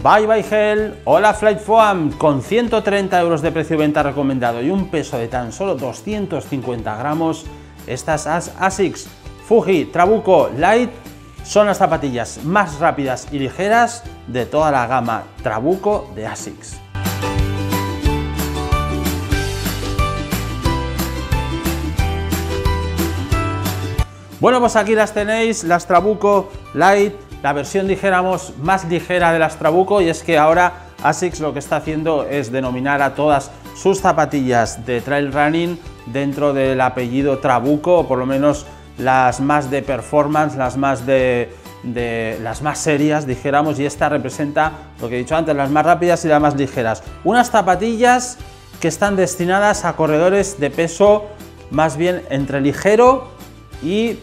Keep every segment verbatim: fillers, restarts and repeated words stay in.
Bye Bye Gel. Hola Flightfoam, con ciento treinta euros de precio de venta recomendado y un peso de tan solo doscientos cincuenta gramos, estas Asics Fuji Trabuco Light son las zapatillas más rápidas y ligeras de toda la gama Trabuco de Asics. Bueno, pues aquí las tenéis, las Trabuco Light, la versión, dijéramos, más ligera de las Trabuco, y es que ahora Asics lo que está haciendo es denominar a todas sus zapatillas de trail running dentro del apellido Trabuco, o por lo menos las más de performance, las más de, de las más serias, dijéramos, y esta representa lo que he dicho antes, las más rápidas y las más ligeras. Unas zapatillas que están destinadas a corredores de peso más bien entre ligero y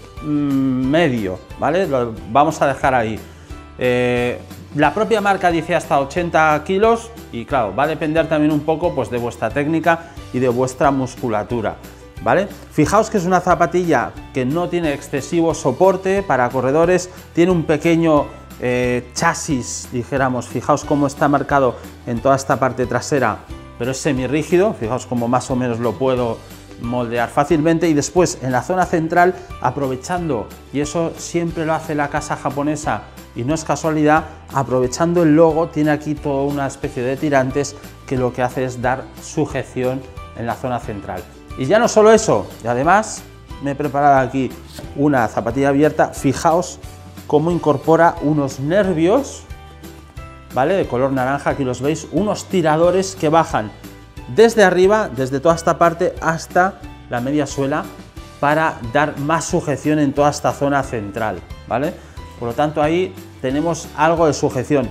medio, ¿vale? Lo vamos a dejar ahí. Eh, la propia marca dice hasta ochenta kilos y claro, va a depender también un poco pues de vuestra técnica y de vuestra musculatura, ¿vale? Fijaos que es una zapatilla que no tiene excesivo soporte para corredores, tiene un pequeño eh, chasis, dijéramos, fijaos cómo está marcado en toda esta parte trasera, pero es semirrígido, fijaos cómo más o menos lo puedo moldear fácilmente, y después en la zona central, aprovechando, y eso siempre lo hace la casa japonesa y no es casualidad, aprovechando el logo, tiene aquí toda una especie de tirantes que lo que hace es dar sujeción en la zona central. Y ya no solo eso, y además me he preparado aquí una zapatilla abierta, fijaos cómo incorpora unos nervios, ¿vale? De color naranja, aquí los veis, unos tiradores que bajan desde arriba, desde toda esta parte hasta la media suela, para dar más sujeción en toda esta zona central, ¿vale? Por lo tanto, ahí tenemos algo de sujeción.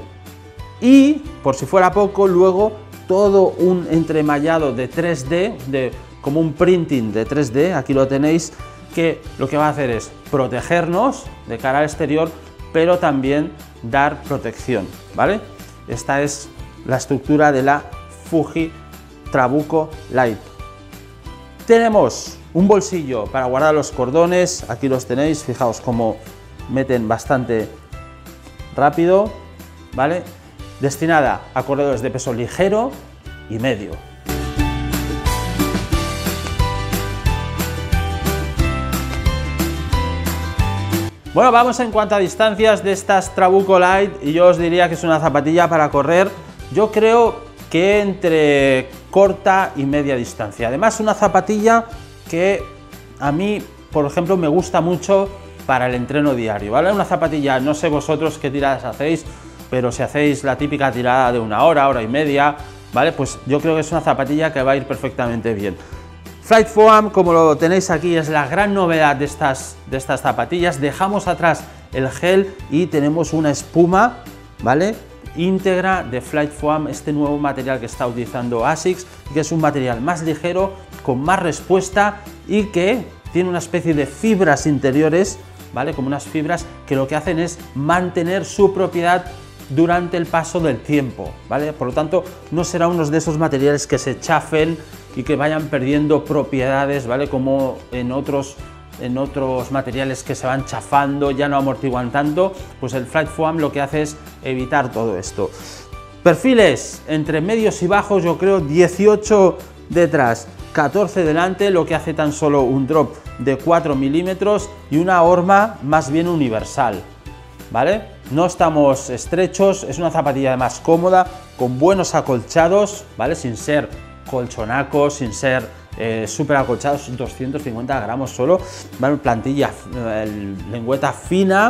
Y, por si fuera poco, luego todo un entremallado de tres D, de, como un printing de tres D, aquí lo tenéis, que lo que va a hacer es protegernos de cara al exterior, pero también dar protección, ¿vale? Esta es la estructura de la Fuji Trabuco Light. Tenemos un bolsillo para guardar los cordones, aquí los tenéis, fijaos cómo meten bastante rápido, ¿vale? Destinada a corredores de peso ligero y medio. Bueno, vamos en cuanto a distancias de estas Trabuco Light, y yo os diría que es una zapatilla para correr, yo creo que entre corta y media distancia. Además, una zapatilla que a mí, por ejemplo, me gusta mucho para el entreno diario, ¿vale? Una zapatilla, no sé vosotros qué tiradas hacéis, pero si hacéis la típica tirada de una hora, hora y media, ¿vale? Pues yo creo que es una zapatilla que va a ir perfectamente bien. Flightfoam, como lo tenéis aquí, es la gran novedad de estas, de estas zapatillas. Dejamos atrás el gel y tenemos una espuma, ¿vale? Íntegra de Flightfoam, este nuevo material que está utilizando Asics, que es un material más ligero, con más respuesta y que tiene una especie de fibras interiores, ¿vale? Como unas fibras que lo que hacen es mantener su propiedad durante el paso del tiempo, ¿vale? Por lo tanto, no será uno de esos materiales que se chafen y que vayan perdiendo propiedades, ¿vale? Como en otros en otros materiales que se van chafando, ya no amortiguan tanto, pues el Flightfoam lo que hace es evitar todo esto. Perfiles entre medios y bajos, yo creo dieciocho detrás, catorce delante, lo que hace tan solo un drop de cuatro milímetros y una horma más bien universal, ¿vale? No estamos estrechos, es una zapatilla además cómoda, con buenos acolchados, ¿vale? Sin ser colchonacos, sin ser Eh, súper acolchados, doscientos cincuenta gramos solo, ¿vale? Plantilla, eh, lengüeta fina,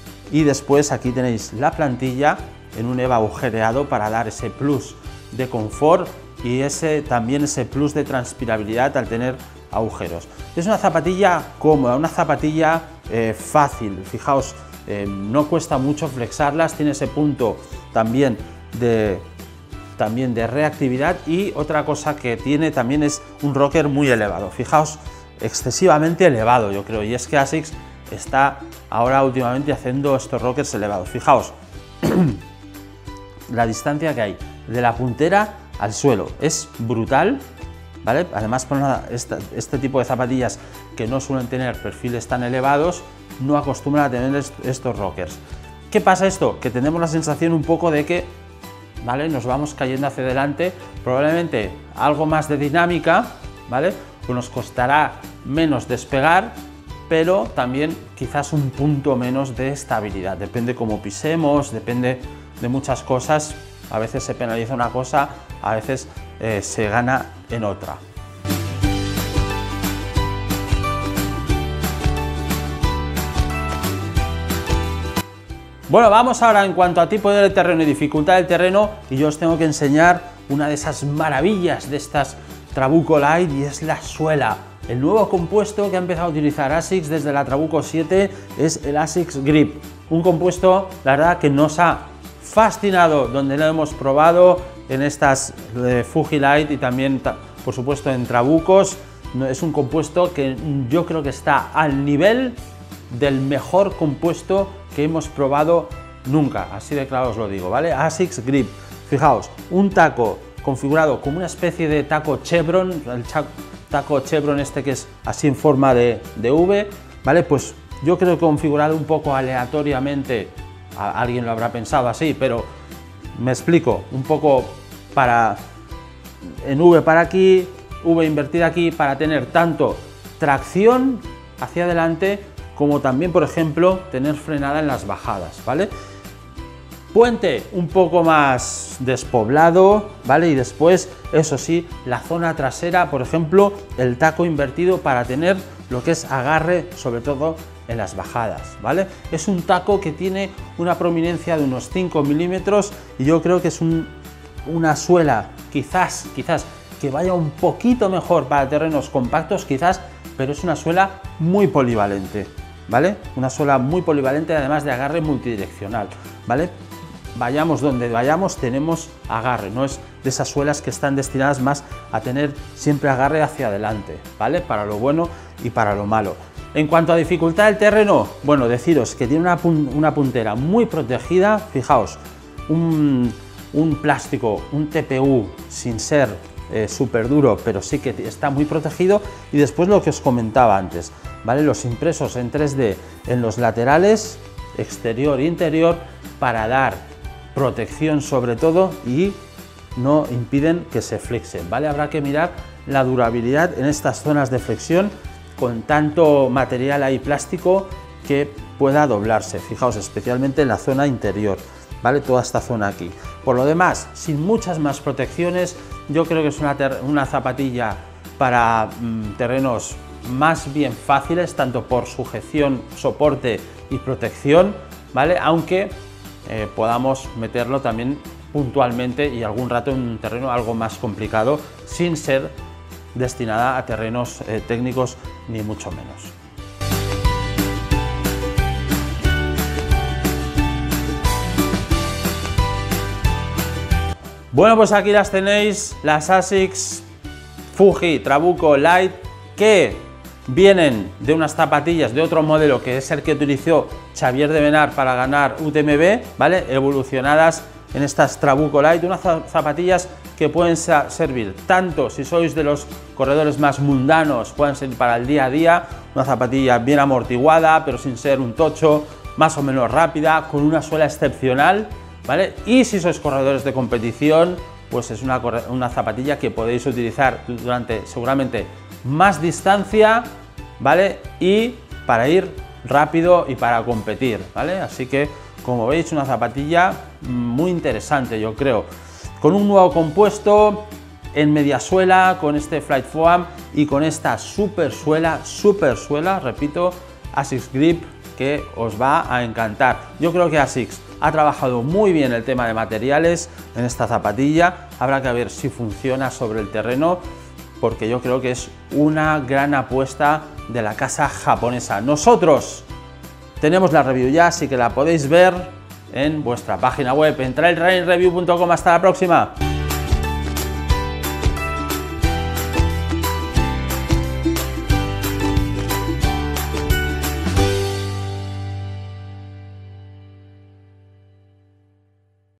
y después aquí tenéis la plantilla en un EVA agujereado para dar ese plus de confort y ese también ese plus de transpirabilidad al tener agujeros. Es una zapatilla cómoda, una zapatilla eh, fácil, fijaos, eh, no cuesta mucho flexarlas, tiene ese punto también de también de reactividad, y otra cosa que tiene también es un rocker muy elevado, fijaos, excesivamente elevado yo creo, y es que Asics está ahora últimamente haciendo estos rockers elevados. Fijaos la distancia que hay de la puntera al suelo, es brutal, ¿vale? Además, por una, esta, este tipo de zapatillas que no suelen tener perfiles tan elevados, no acostumbran a tener est estos rockers. ¿Qué pasa esto? Que tenemos la sensación un poco de que ¿vale? Nos vamos cayendo hacia adelante, probablemente algo más de dinámica, ¿vale? Pues nos costará menos despegar, pero también quizás un punto menos de estabilidad, depende cómo pisemos, depende de muchas cosas, a veces se penaliza una cosa, a veces eh, se gana en otra. Bueno, vamos ahora en cuanto a tipo de terreno y dificultad del terreno, y yo os tengo que enseñar una de esas maravillas de estas Trabuco Light, y es la suela. El nuevo compuesto que ha empezado a utilizar ASICS desde la Trabuco siete es el ASICS Grip, un compuesto, la verdad, que nos ha fascinado donde lo hemos probado en estas eh, Fuji Light y también, por supuesto, en Trabucos. Es un compuesto que yo creo que está al nivel del mejor compuesto que hemos probado nunca, así de claro os lo digo, ¿vale? ASICS Grip, fijaos, un taco configurado como una especie de taco chevron, el taco chevron este que es así en forma de, de V, ¿vale? Pues yo creo que configurado un poco aleatoriamente, a, alguien lo habrá pensado así, pero me explico, un poco para, en V para aquí, V invertida aquí, para tener tanto tracción hacia adelante, como también, por ejemplo, tener frenada en las bajadas, ¿vale? Puente un poco más despoblado, ¿vale? Y después, eso sí, la zona trasera, por ejemplo, el taco invertido para tener lo que es agarre, sobre todo en las bajadas, ¿vale? Es un taco que tiene una prominencia de unos cinco milímetros y yo creo que es un, una suela, quizás, quizás, que vaya un poquito mejor para terrenos compactos, quizás, pero es una suela muy polivalente, ¿vale? Una suela muy polivalente, además de agarre multidireccional, ¿vale? Vayamos donde vayamos, tenemos agarre, no es de esas suelas que están destinadas más a tener siempre agarre hacia adelante, ¿vale? Para lo bueno y para lo malo. En cuanto a dificultad del terreno, bueno, deciros que tiene una, pun una puntera muy protegida, fijaos, un, un plástico, un T P U sin ser eh, súper duro, pero sí que está muy protegido, y después lo que os comentaba antes, ¿vale? Los impresos en tres D en los laterales, exterior e interior, para dar protección sobre todo y no impiden que se flexen, ¿vale? Habrá que mirar la durabilidad en estas zonas de flexión con tanto material ahí plástico que pueda doblarse, fijaos, especialmente en la zona interior, ¿vale? Toda esta zona aquí. Por lo demás, sin muchas más protecciones, yo creo que es una, una zapatilla para mmm, terrenos más bien fáciles, tanto por sujeción, soporte y protección, ¿vale? Aunque eh, podamos meterlo también puntualmente y algún rato en un terreno algo más complicado, sin ser destinada a terrenos eh, técnicos ni mucho menos. Bueno, pues aquí las tenéis, las ASICS Fuji Trabuco Light, que vienen de unas zapatillas de otro modelo que es el que utilizó Xavier de Benar para ganar U T M B, ¿vale? Evolucionadas en estas Trabuco Light, unas zapatillas que pueden servir tanto si sois de los corredores más mundanos, pueden servir para el día a día, una zapatilla bien amortiguada pero sin ser un tocho, más o menos rápida, con una suela excepcional, ¿vale? Y si sois corredores de competición, pues es una, una zapatilla que podéis utilizar durante seguramente más distancia, ¿vale? Y para ir rápido y para competir, ¿vale? Así que, como veis, una zapatilla muy interesante, yo creo, con un nuevo compuesto en media suela, con este Flight Foam y con esta super suela, super suela, repito, ASICS Grip, que os va a encantar. Yo creo que ASICS ha trabajado muy bien el tema de materiales en esta zapatilla, habrá que ver si funciona sobre el terreno, porque yo creo que es una gran apuesta de la casa japonesa. Nosotros tenemos la review ya, así que la podéis ver en vuestra página web, en trail running review punto com. Hasta la próxima.